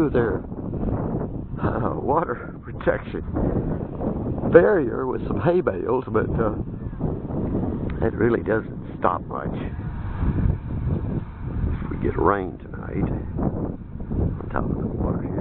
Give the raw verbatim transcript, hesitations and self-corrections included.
through their uh, water protection barrier with some hay bales, but uh, it really doesn't stop much. If we get rain tonight on top of the water here.